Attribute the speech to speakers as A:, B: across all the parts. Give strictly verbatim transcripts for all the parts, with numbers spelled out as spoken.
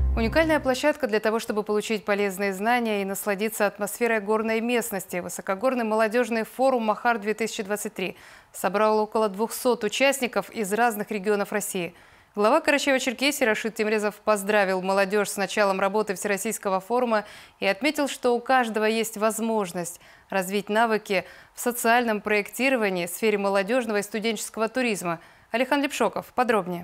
A: Уникальная площадка для того, чтобы получить полезные знания и насладиться атмосферой горной местности. Высокогорный молодежный форум «Махар-две тысячи двадцать три» собрал около двухсот участников из разных регионов России. Глава Карачаево-Черкесии Рашид Темрезов поздравил молодежь с началом работы Всероссийского форума и отметил, что у каждого есть возможность развить навыки в социальном проектировании, в сфере молодежного и студенческого туризма. Алихан Лепшоков подробнее.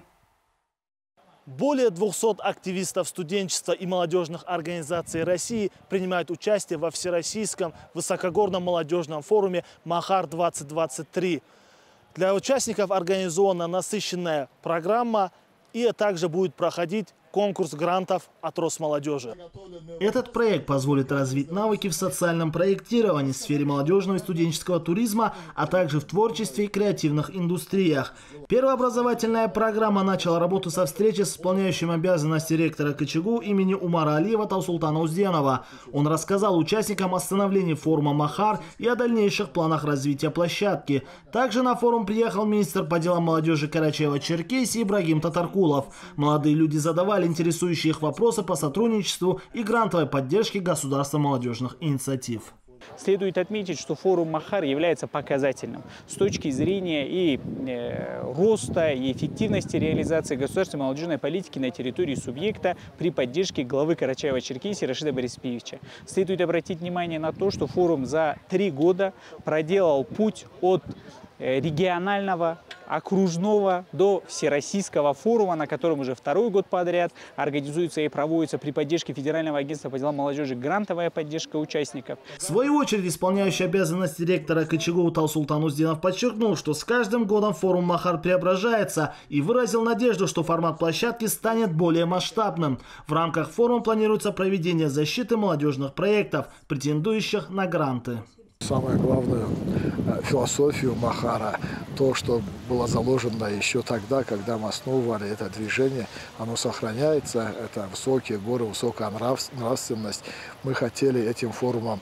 B: Более двухсот активистов студенчества и молодежных организаций России принимают участие во Всероссийском высокогорном молодежном форуме «Махар-двадцать двадцать три». Для участников организована насыщенная программа, и также будет проходить конкурс грантов от Росмолодежи.
C: Этот проект позволит развить навыки в социальном проектировании, в сфере молодежного и студенческого туризма, а также в творчестве и креативных индустриях. Первая образовательная программа начала работу со встречи с исполняющим обязанности ректора КЧГУ имени Умара Алиева Таусултана Узденова. Он рассказал участникам о становлении форума «Махар» и о дальнейших планах развития площадки. Также на форум приехал министр по делам молодежи Карачаево-Черкесии Ибрагим Татаркулов. Молодые люди задавали интересующие их вопросы по сотрудничеству и грантовой поддержке государства молодежных инициатив.
D: Следует отметить, что форум «Махар» является показательным с точки зрения и э, роста, и эффективности реализации государственной молодежной политики на территории субъекта при поддержке главы Карачаево-Черкесии Рашида Борисовича. Следует обратить внимание на то, что форум за три года проделал путь от э, регионального, окружного до всероссийского форума, на котором уже второй год подряд организуется и проводится при поддержке Федерального агентства по делам молодежи грантовая поддержка участников.
C: В свою очередь, исполняющий обязанности ректора КЧГУ Таусултан Узденов подчеркнул, что с каждым годом форум «Махар» преображается и выразил надежду, что формат площадки станет более масштабным. В рамках форума планируется проведение защиты молодежных проектов, претендующих на гранты.
E: Самое главное – философию Махара, то, что было заложено еще тогда, когда мы основывали это движение, оно сохраняется, это высокие горы, высокая нравственность. Мы хотели этим форумом,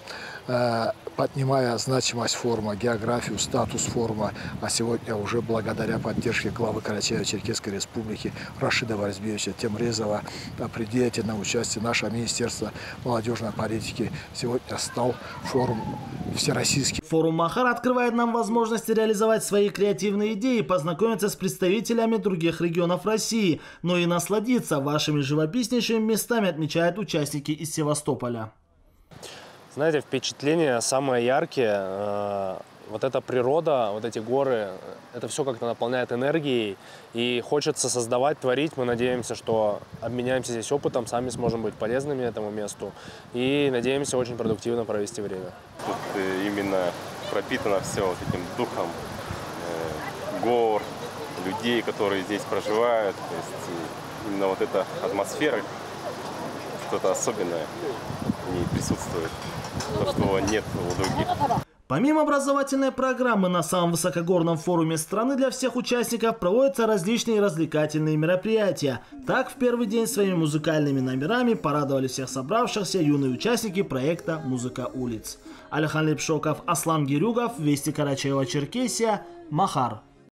E: поднимая значимость форума, географию, статус форума, а сегодня уже благодаря поддержке главы Карачаево-Черкесской республики Рашида Борисовича Темрезова при деятельном участии нашего Министерства молодежной политики сегодня стал форум всероссийский.
C: Форум «Махар» открывает нам возможности реализовать свои креативные идеи, познакомиться с представителями других регионов России, но и насладиться вашими живописнейшими местами, отмечают участники из Севастополя.
F: Знаете, впечатления самые яркие. Э, вот эта природа, вот эти горы, это все как-то наполняет энергией. И хочется создавать, творить. Мы надеемся, что обменяемся здесь опытом, сами сможем быть полезными этому месту. И надеемся очень продуктивно провести время.
G: Тут именно пропитано все вот этим духом э, гор, людей, которые здесь проживают. То есть именно вот эта атмосфера, что-то особенное в ней присутствует. То, что нет у других.
C: Помимо образовательной программы, на самом высокогорном форуме страны для всех участников проводятся различные развлекательные мероприятия. Так, в первый день своими музыкальными номерами порадовали всех собравшихся юные участники проекта «Музыка улиц». Алихан Лепшоков, Аслан Гирюгов, Вести Карачаево-Черкесия, Махар.